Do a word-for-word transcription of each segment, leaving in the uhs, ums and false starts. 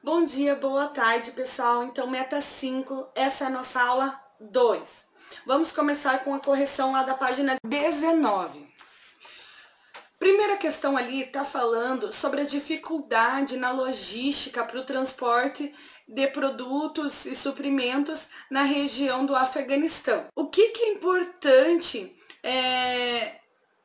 Bom dia, boa tarde, pessoal. Então, meta cinco, essa é a nossa aula dois. Vamos começar com a correção lá da página dezenove. Primeira questão ali está falando sobre a dificuldade na logística para o transporte de produtos e suprimentos na região do Afeganistão. O que, que é importante é,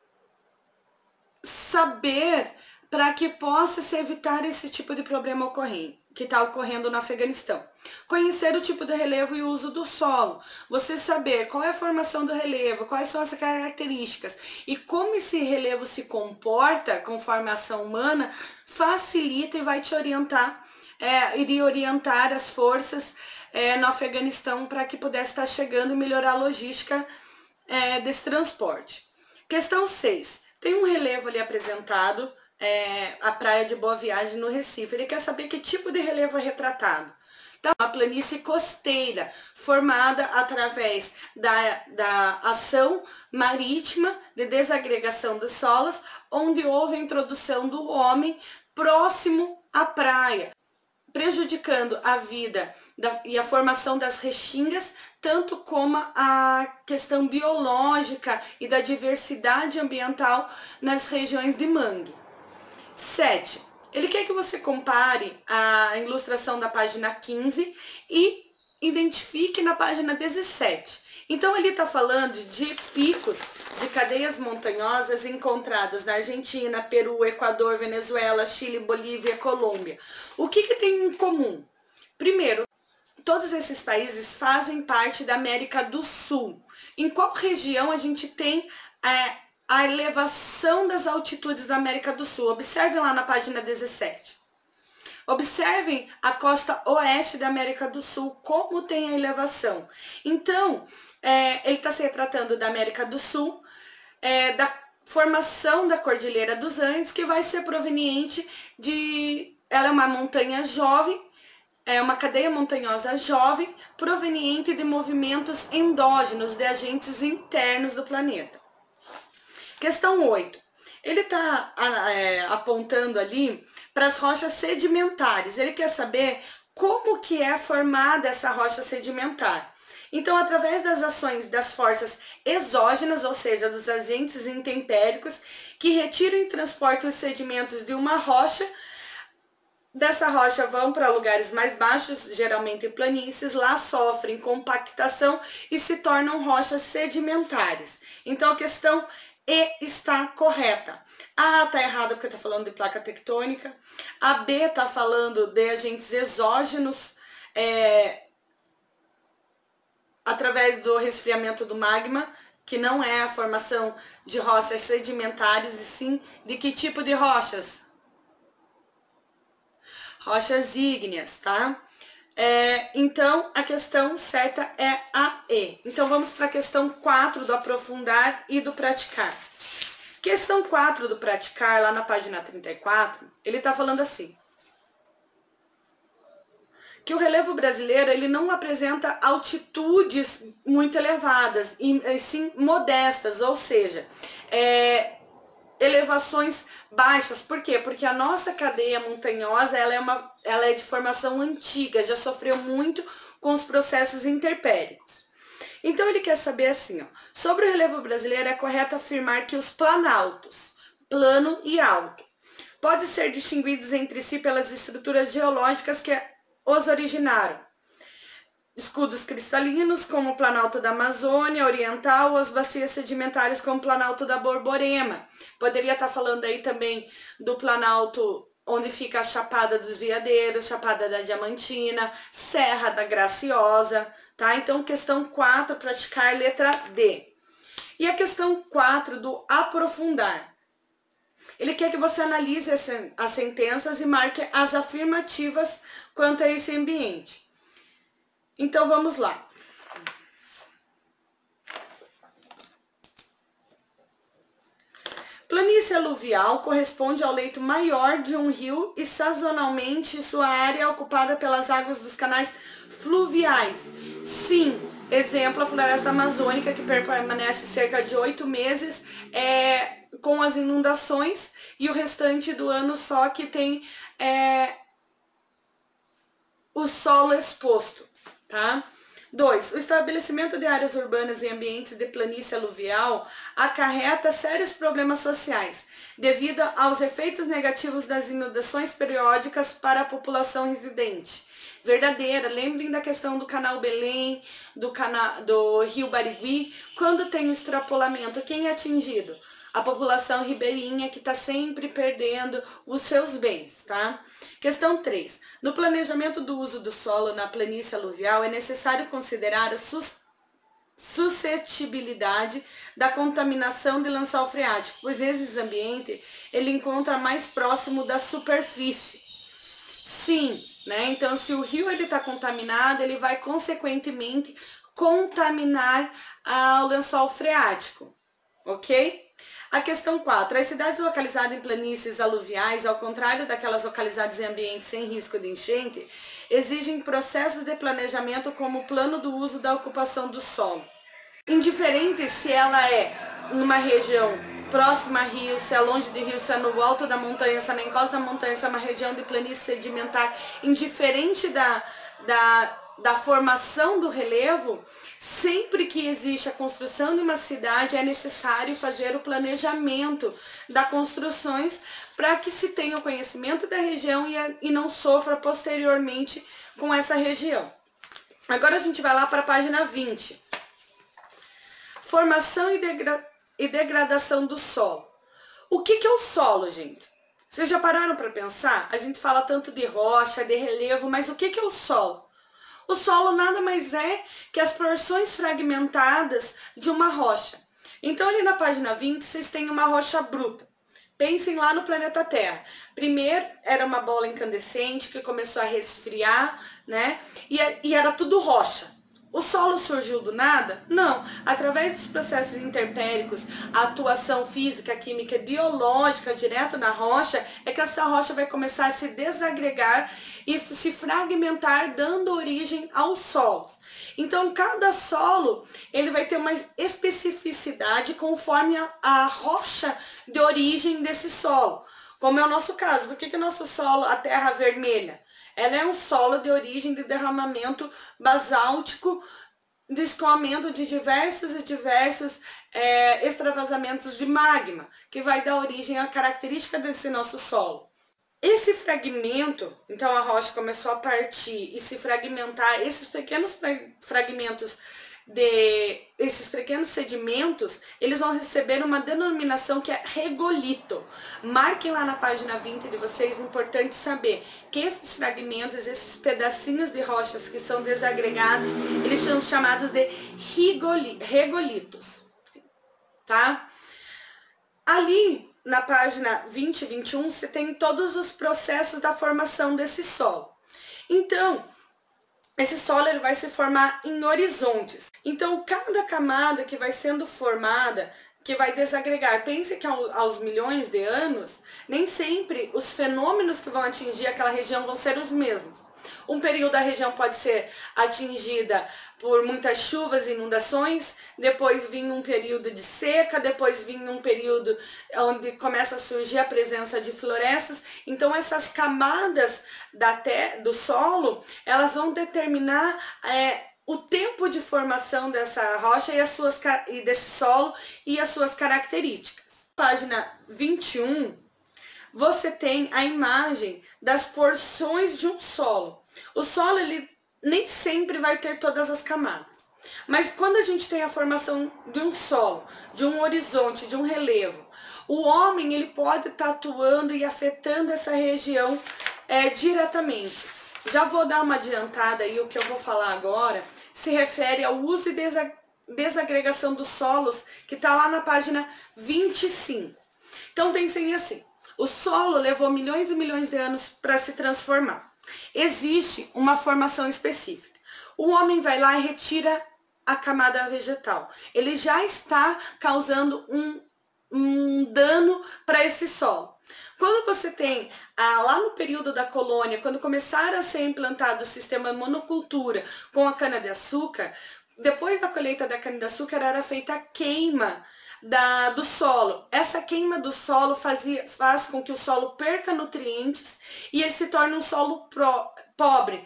saber para que possa se evitar esse tipo de problema ocorrendo? Que está ocorrendo no Afeganistão. Conhecer o tipo de relevo e o uso do solo. Você saber qual é a formação do relevo, quais são as características e como esse relevo se comporta conforme a ação humana, facilita e vai te orientar, é, iria orientar as forças é, no Afeganistão para que pudesse estar chegando e melhorar a logística é, desse transporte. Questão seis. Tem um relevo ali apresentado. É, a praia de Boa Viagem no Recife. Ele quer saber que tipo de relevo é retratado. Então, uma planície costeira formada através da, da ação marítima de desagregação dos solos, onde houve a introdução do homem próximo à praia, prejudicando a vida da, e a formação das restingas, tanto como a questão biológica e da diversidade ambiental nas regiões de mangue. sete. Ele quer que você compare a ilustração da página quinze e identifique na página dezessete. Então, ele está falando de picos de cadeias montanhosas encontradas na Argentina, Peru, Equador, Venezuela, Chile, Bolívia, Colômbia. O que, que tem em comum? Primeiro, todos esses países fazem parte da América do Sul. Em qual região a gente tem é, a elevação das altitudes da América do Sul? Observem lá na página dezessete. Observem a costa oeste da América do Sul, como tem a elevação. Então, é, ele está se retratando da América do Sul, é, da formação da Cordilheira dos Andes, que vai ser proveniente de... Ela é uma montanha jovem, é uma cadeia montanhosa jovem, proveniente de movimentos endógenos, de agentes internos do planeta. Questão oito. Ele está é, apontando ali para as rochas sedimentares. Ele quer saber como que é formada essa rocha sedimentar. Então, através das ações das forças exógenas, ou seja, dos agentes intempéricos, que retiram e transportam os sedimentos de uma rocha, dessa rocha vão para lugares mais baixos, geralmente planícies, lá sofrem compactação e se tornam rochas sedimentares. Então, a questão E está correta. A está errada porque está falando de placa tectônica. A B está falando de agentes exógenos é, através do resfriamento do magma, que não é a formação de rochas sedimentares, e sim de que tipo de rochas? Rochas ígneas, tá? É, então, a questão certa é a E. Então, vamos para a questão quatro do aprofundar e do praticar. Questão quatro do praticar, lá na página trinta e quatro, ele está falando assim. Que o relevo brasileiro, ele não apresenta altitudes muito elevadas, e sim modestas, ou seja, é... elevações baixas. Por quê? Porque a nossa cadeia montanhosa, ela é, uma, ela é de formação antiga, já sofreu muito com os processos interpéricos. Então, ele quer saber assim, ó, sobre o relevo brasileiro, é correto afirmar que os planaltos, plano e alto, podem ser distinguidos entre si pelas estruturas geológicas que os originaram. Escudos cristalinos, como o Planalto da Amazônia Oriental, ou as bacias sedimentares, como o Planalto da Borborema. Poderia estar falando aí também do Planalto onde fica a Chapada dos Veadeiros, Chapada da Diamantina, Serra da Graciosa, tá? Então, questão quatro, praticar, letra D. E a questão quatro do aprofundar. Ele quer que você analise as sentenças e marque as afirmativas quanto a esse ambiente. Então, vamos lá. Planície aluvial corresponde ao leito maior de um rio e sazonalmente sua área é ocupada pelas águas dos canais fluviais. Sim, exemplo, a floresta amazônica, que permanece cerca de oito meses é, com as inundações, e o restante do ano só que tem... É, solo exposto, tá? dois. O estabelecimento de áreas urbanas e ambientes de planície aluvial acarreta sérios problemas sociais, devido aos efeitos negativos das inundações periódicas para a população residente. Verdadeira, lembrem da questão do canal Belém, do, cana do rio Barigui, quando tem o extrapolamento, quem é atingido? A população ribeirinha que está sempre perdendo os seus bens, tá? Questão três. No planejamento do uso do solo na planície aluvial, é necessário considerar a sus suscetibilidade da contaminação de lençol freático, pois nesses ambientes ele encontra mais próximo da superfície. Sim, né? Então, se o rio ele está contaminado, ele vai consequentemente contaminar ah, o lençol freático, ok? A questão quatro. As cidades localizadas em planícies aluviais, ao contrário daquelas localizadas em ambientes sem risco de enchente, exigem processos de planejamento como o plano do uso da ocupação do solo. Indiferente se ela é numa região próxima a rio, se é longe de rio, se é no alto da montanha, se é na encosta da montanha, se é uma região de planície sedimentar, indiferente da, da, da formação do relevo, sempre que existe a construção de uma cidade, é necessário fazer o planejamento das construções para que se tenha o conhecimento da região e, a, e não sofra posteriormente com essa região. Agora a gente vai lá para a página vinte. Formação e, degra e degradação do solo. O que, que é o solo, gente? Vocês já pararam para pensar? A gente fala tanto de rocha, de relevo, mas o que, que é o solo? O solo nada mais é que as porções fragmentadas de uma rocha. Então, ali na página vinte, vocês têm uma rocha bruta. Pensem lá no planeta Terra. Primeiro, era uma bola incandescente que começou a resfriar, né? E, e era tudo rocha. O solo surgiu do nada? Não. Através dos processos intertéricos, a atuação física, química e biológica direto na rocha, é que essa rocha vai começar a se desagregar e se fragmentar, dando origem aos solos. Então, cada solo, ele vai ter uma especificidade conforme a, a rocha de origem desse solo. Como é o nosso caso. Por que que o nosso solo, a terra vermelha? Ela é um solo de origem de derramamento basáltico, de escoamento de diversos e diversos é, extravasamentos de magma, que vai dar origem à característica desse nosso solo. Esse fragmento, então a rocha começou a partir e se fragmentar, esses pequenos fragmentos de esses pequenos sedimentos, eles vão receber uma denominação que é regolito. Marquem lá na página vinte de vocês, é importante saber que esses fragmentos, esses pedacinhos de rochas que são desagregados, eles são chamados de regolitos, tá? Ali na página vinte e vinte e um, você tem todos os processos da formação desse solo. Então, esse solo ele vai se formar em horizontes. Então, cada camada que vai sendo formada, que vai desagregar, pense que aos milhões de anos, nem sempre os fenômenos que vão atingir aquela região vão ser os mesmos. Um período a região pode ser atingida por muitas chuvas e inundações, depois vinha um período de seca, depois vinha um período onde começa a surgir a presença de florestas. Então essas camadas da terra, do solo, elas vão determinar é, o tempo de formação dessa rocha e, as suas, e desse solo e as suas características. Página vinte e um. Você tem a imagem das porções de um solo. O solo, ele nem sempre vai ter todas as camadas. Mas quando a gente tem a formação de um solo, de um horizonte, de um relevo, o homem, ele pode estar atuando e afetando essa região é, diretamente. Já vou dar uma adiantada aí, o que eu vou falar agora se refere ao uso e desagregação dos solos, que está lá na página vinte e cinco. Então pensem assim. O solo levou milhões e milhões de anos para se transformar. Existe uma formação específica. O homem vai lá e retira a camada vegetal. Ele já está causando um, um dano para esse solo. Quando você tem, ah, lá no período da colônia, quando começaram a ser implantado o sistema monocultura com a cana-de-açúcar, depois da colheita da cana-de-açúcar era feita a queima Da, do solo. Essa queima do solo fazia, faz com que o solo perca nutrientes e ele se torne um solo pro, pobre.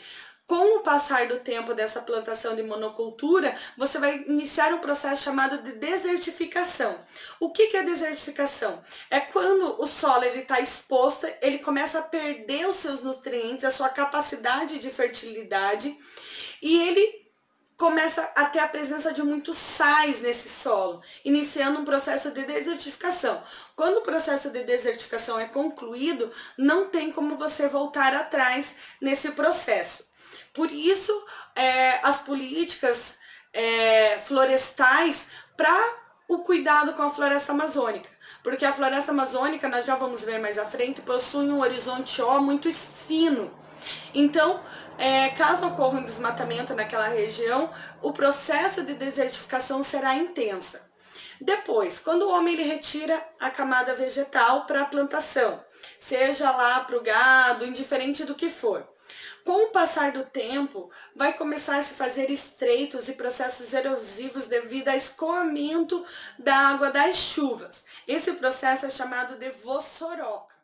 Com o passar do tempo dessa plantação de monocultura, você vai iniciar um processo chamado de desertificação. O que que é desertificação? É quando o solo está exposto, ele começa a perder os seus nutrientes, a sua capacidade de fertilidade, e ele começa a ter a presença de muitos sais nesse solo, iniciando um processo de desertificação. Quando o processo de desertificação é concluído, não tem como você voltar atrás nesse processo. Por isso, é, as políticas é, florestais para o cuidado com a floresta amazônica. Porque a floresta amazônica, nós já vamos ver mais à frente, possui um horizonte ó muito fino. Então, é, caso ocorra um desmatamento naquela região, o processo de desertificação será intensa. Depois, quando o homem ele retira a camada vegetal para a plantação, seja lá para o gado, indiferente do que for, com o passar do tempo, vai começar a se fazer estreitos e processos erosivos devido ao escoamento da água das chuvas. Esse processo é chamado de vossoroca.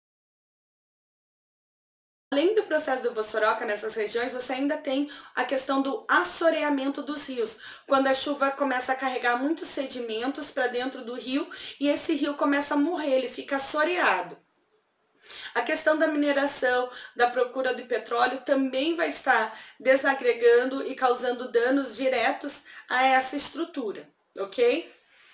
Além do processo do vossoroca nessas regiões, você ainda tem a questão do assoreamento dos rios, quando a chuva começa a carregar muitos sedimentos para dentro do rio e esse rio começa a morrer, ele fica assoreado. A questão da mineração, da procura de petróleo também vai estar desagregando e causando danos diretos a essa estrutura, ok?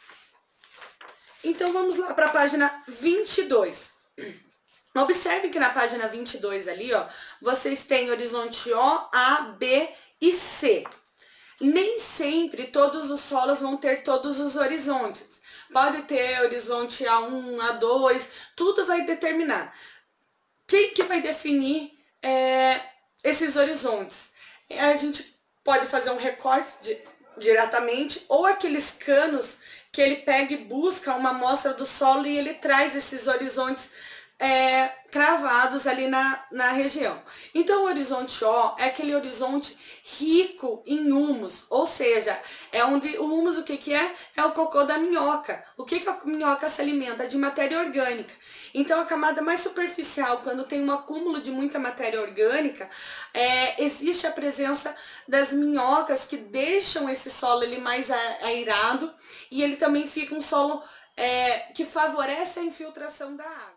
Então vamos lá para a página vinte e dois. Observe que na página vinte e dois ali, ó, vocês têm horizonte O, A, B e C. Nem sempre todos os solos vão ter todos os horizontes. Pode ter horizonte A um, A dois, tudo vai determinar. Quem que vai definir é, esses horizontes? A gente pode fazer um recorte de, diretamente, ou aqueles canos que ele pega e busca uma amostra do solo e ele traz esses horizontes É, cravados ali na, na região. Então o horizonte O é aquele horizonte rico em humus, ou seja, é onde o humus o que, que é? É o cocô da minhoca. O que, que a minhoca se alimenta? De matéria orgânica. Então a camada mais superficial, quando tem um acúmulo de muita matéria orgânica, é, existe a presença das minhocas que deixam esse solo ele mais airado e ele também fica um solo é, que favorece a infiltração da água.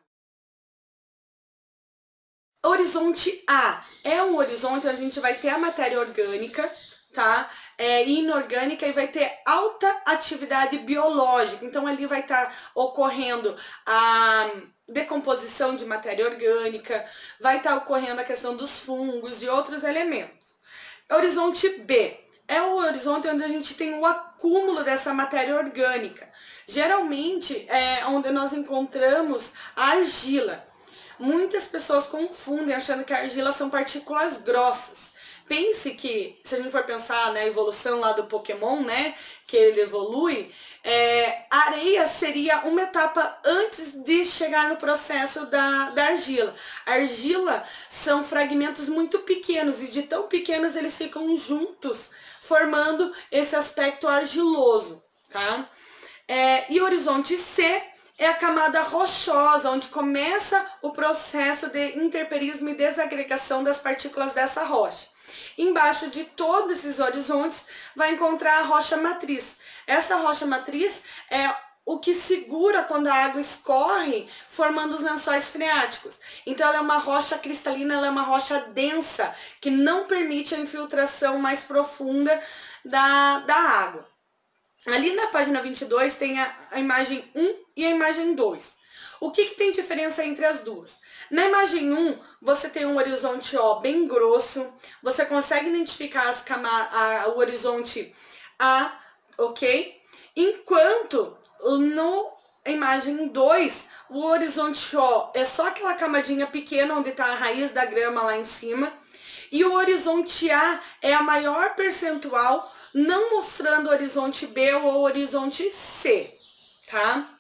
Horizonte A é um horizonte onde a gente vai ter a matéria orgânica, tá? É inorgânica e vai ter alta atividade biológica. Então ali vai estar tá ocorrendo a decomposição de matéria orgânica, vai estar tá ocorrendo a questão dos fungos e outros elementos. Horizonte B é o horizonte onde a gente tem o acúmulo dessa matéria orgânica. Geralmente é onde nós encontramos a argila. Muitas pessoas confundem achando que a argila são partículas grossas. Pense que, se a gente for pensar na evolução lá do Pokémon, né, que ele evolui, é, a areia seria uma etapa antes de chegar no processo da, da argila. A argila são fragmentos muito pequenos e de tão pequenos eles ficam juntos, formando esse aspecto argiloso, tá? É, e o horizonte C é a camada rochosa, onde começa o processo de interperismo e desagregação das partículas dessa rocha. Embaixo de todos esses horizontes vai encontrar a rocha matriz. Essa rocha matriz é o que segura quando a água escorre, formando os lençóis freáticos. Então ela é uma rocha cristalina, ela é uma rocha densa, que não permite a infiltração mais profunda da, da água. Ali na página vinte e dois tem a, a imagem um e a imagem dois. O que, que tem diferença entre as duas? Na imagem um, você tem um horizonte ó, bem grosso, você consegue identificar as cama a, o horizonte A, ok? Enquanto no imagem dois, o horizonte ó, é só aquela camadinha pequena onde está a raiz da grama lá em cima, e o horizonte A é a maior percentual, não mostrando o horizonte B ou o horizonte C, tá?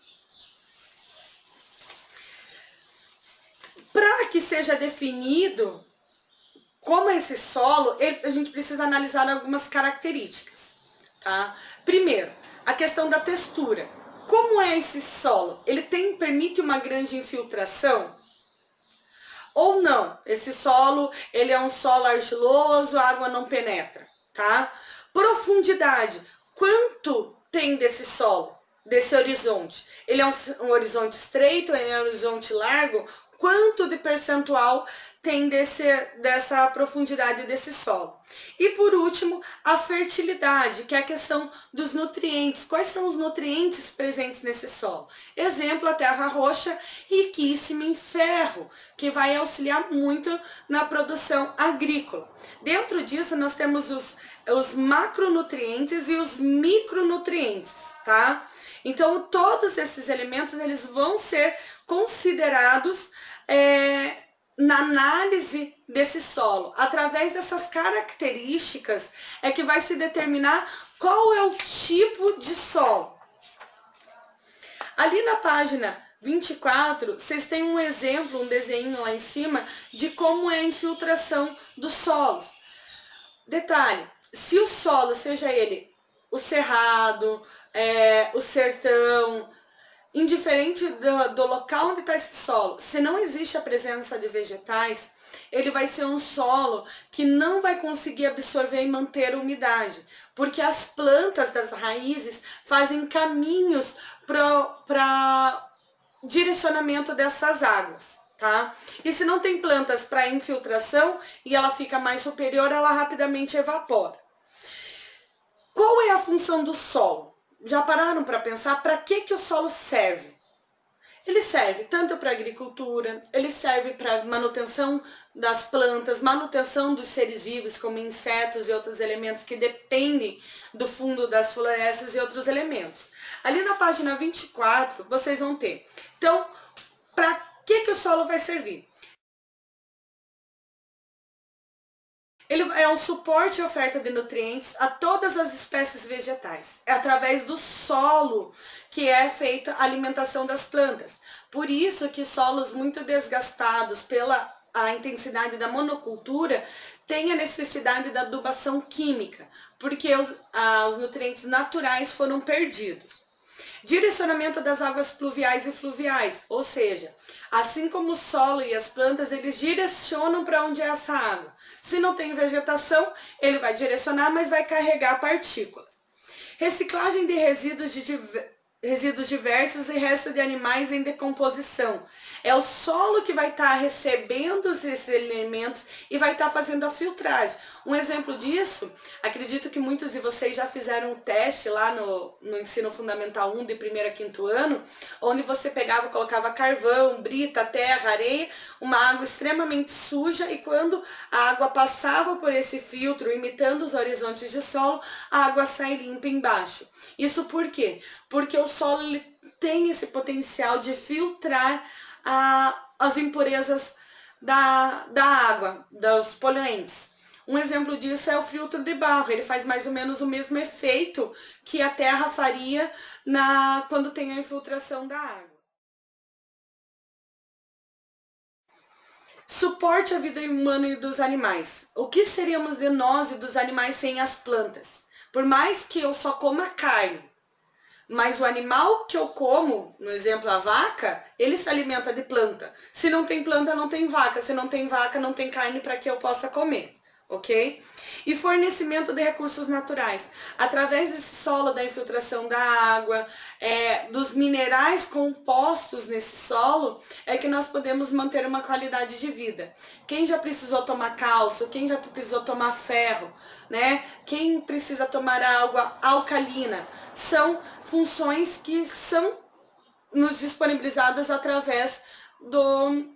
Para que seja definido como é esse solo, a gente precisa analisar algumas características, tá? Primeiro, a questão da textura. Como é esse solo? Ele tem, permite uma grande infiltração? ou não. Esse solo, ele é um solo argiloso, a água não penetra, tá? Profundidade, quanto tem desse solo, desse horizonte? Ele é um, um horizonte estreito, ele é um horizonte largo? Quanto de percentual tem desse, dessa profundidade desse solo? E por último, a fertilidade, que é a questão dos nutrientes. Quais são os nutrientes presentes nesse solo? Exemplo, a terra roxa, riquíssima em ferro, que vai auxiliar muito na produção agrícola. Dentro disso, nós temos os, os macronutrientes e os micronutrientes, tá? Então, todos esses elementos, eles vão ser considerados é, na análise desse solo. Através dessas características é que vai se determinar qual é o tipo de solo. Ali na página vinte e quatro, vocês têm um exemplo, um desenho lá em cima, de como é a infiltração dos solos. Detalhe, se o solo, seja ele o cerrado, é, o sertão, indiferente do, do local onde está esse solo, se não existe a presença de vegetais, ele vai ser um solo que não vai conseguir absorver e manter a umidade, porque as plantas das raízes fazem caminhos para direcionamento dessas águas, tá? E se não tem plantas para infiltração e ela fica mais superior, ela rapidamente evapora. Qual é a função do solo? Já pararam para pensar para que, que o solo serve? Ele serve tanto para agricultura, ele serve para manutenção das plantas, manutenção dos seres vivos, como insetos e outros elementos que dependem do fundo das florestas e outros elementos. Ali na página vinte e quatro, vocês vão ter. Então, para que, que o solo vai servir? Ele é um suporte e oferta de nutrientes a todas as espécies vegetais. É através do solo que é feita a alimentação das plantas. Por isso que solos muito desgastados pela a intensidade da monocultura têm a necessidade da adubação química, porque os, ah, os nutrientes naturais foram perdidos. Direcionamento das águas pluviais e fluviais, ou seja, assim como o solo e as plantas, eles direcionam para onde é essa água. Se não tem vegetação, ele vai direcionar, mas vai carregar partículas. Reciclagem de resíduos, de resíduos diversos e restos de animais em decomposição. É o solo que vai estar recebendo esses elementos e vai estar fazendo a filtragem. Um exemplo disso, acredito que muitos de vocês já fizeram um teste lá no, no ensino fundamental um de primeiro a quinto ano, onde você pegava, colocava carvão, brita, terra, areia, uma água extremamente suja, e quando a água passava por esse filtro, imitando os horizontes de solo, a água sai limpa embaixo. Isso por quê? Porque o solo ele tem esse potencial de filtrar a, as impurezas da, da água, dos poluentes. Um exemplo disso é o filtro de barro. Ele faz mais ou menos o mesmo efeito que a terra faria na, quando tem a infiltração da água. Suporte à vida humana e dos animais. O que seríamos de nós e dos animais sem as plantas? Por mais que eu só coma carne, mas o animal que eu como, no exemplo a vaca, ele se alimenta de planta. Se não tem planta, não tem vaca. Se não tem vaca, não tem carne para que eu possa comer, ok? E fornecimento de recursos naturais. Através desse solo, da infiltração da água, é, dos minerais compostos nesse solo, é que nós podemos manter uma qualidade de vida. Quem já precisou tomar cálcio, quem já precisou tomar ferro, né? Quem precisa tomar água alcalina, são funções que são nos disponibilizadas através do...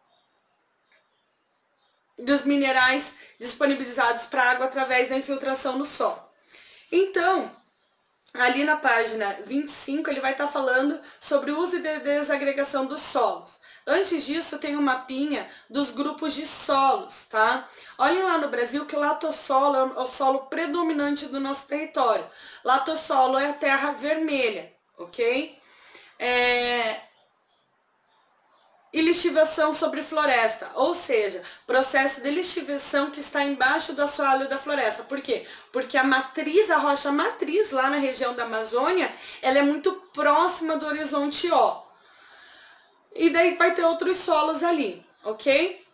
dos minerais disponibilizados para a água através da infiltração no solo. Então, ali na página vinte e cinco, ele vai estar falando sobre o uso e desagregação dos solos. Antes disso, tem um mapinha dos grupos de solos, tá? Olhem lá no Brasil que o latossolo é o solo predominante do nosso território. Latossolo é a terra vermelha, ok? É... E lixiviação sobre floresta, ou seja, processo de lixiviação que está embaixo do assoalho da floresta. Por quê? Porque a matriz, a rocha matriz lá na região da Amazônia, ela é muito próxima do horizonte O. E daí vai ter outros solos ali, ok?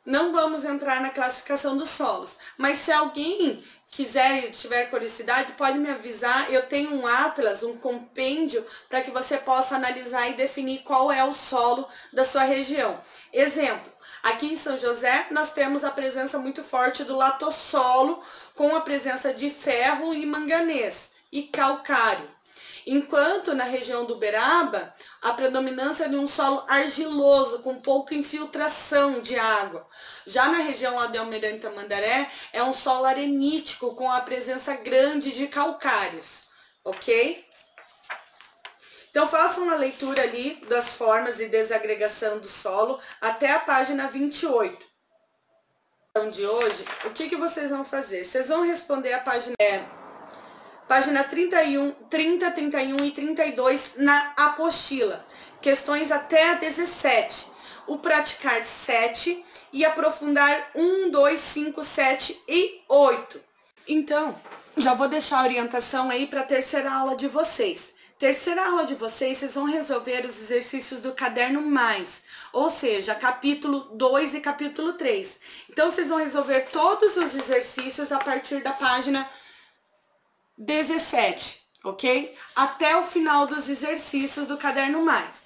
não vamos entrar na classificação dos solos, mas se alguém quiser e tiver curiosidade, pode me avisar. Eu tenho um atlas, um compêndio, para que você possa analisar e definir qual é o solo da sua região. Exemplo, aqui em São José nós temos a presença muito forte do latossolo, com a presença de ferro e manganês e calcário. Enquanto na região do Uberaba, a predominância de um solo argiloso, com pouca infiltração de água. Já na região de Almirante Tamandaré, é um solo arenítico, com a presença grande de calcários, ok? Então, façam uma leitura ali das formas de desagregação do solo até a página vinte e oito. De hoje, o que, que vocês vão fazer? Vocês vão responder a página... É, Página trinta e um, trinta, trinta e um e trinta e dois na apostila. Questões até a dezessete. O praticar sete e aprofundar um, dois, cinco, sete e oito. Então, já vou deixar a orientação aí para a terceira aula de vocês. Terceira aula de vocês, vocês vão resolver os exercícios do caderno mais, ou seja, capítulo dois e capítulo três. Então, vocês vão resolver todos os exercícios a partir da página dezessete, ok? Até o final dos exercícios do caderno mais.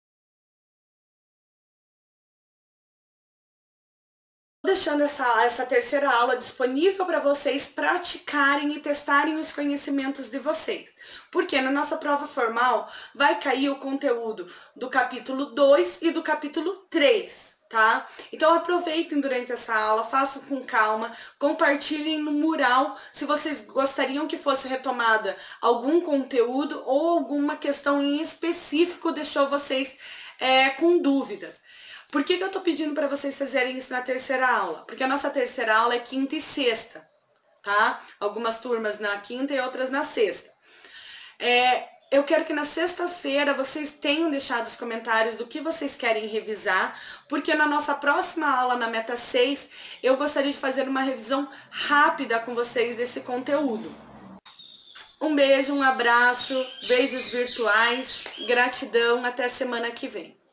Estou deixando essa, essa terceira aula disponível para vocês praticarem e testarem os conhecimentos de vocês. Porque na nossa prova formal vai cair o conteúdo do capítulo dois e do capítulo três. Tá? Então aproveitem durante essa aula, façam com calma, compartilhem no mural se vocês gostariam que fosse retomada algum conteúdo ou alguma questão em específico deixou vocês é, com dúvidas. Por que que eu tô pedindo para vocês fazerem isso na terceira aula? Porque a nossa terceira aula é quinta e sexta, tá? Algumas turmas na quinta e outras na sexta. É... Eu quero que na sexta-feira vocês tenham deixado os comentários do que vocês querem revisar, porque na nossa próxima aula, na Meta seis, eu gostaria de fazer uma revisão rápida com vocês desse conteúdo. Um beijo, um abraço, beijos virtuais, gratidão, até semana que vem.